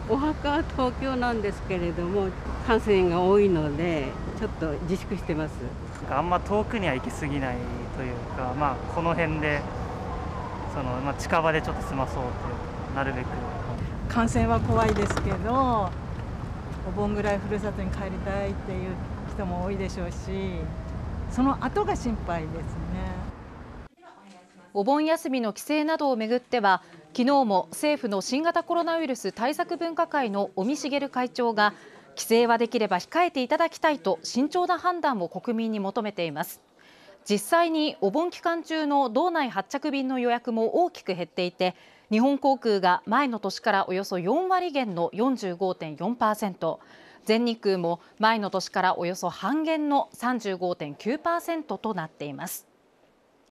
お墓は東京なんですけれども、感染が多いので、ちょっと自粛してます。 あんま遠くには行き過ぎないというか、この辺で、近場でちょっと済まそうというか、なるべく。 感染は怖いですけど、お盆ぐらいふるさとに帰りたいっていう人も多いでしょうし、その後が心配ですね。 お盆休みの帰省などをめぐっては、昨日も政府の新型コロナウイルス対策分科会の尾身茂会長が、帰省はできれば控えていただきたいと慎重な判断を国民に求めています。実際にお盆期間中の道内発着便の予約も大きく減っていて、日本航空が前の年からおよそ4割減の 45.4%、全日空も前の年からおよそ半減の 35.9% となっています。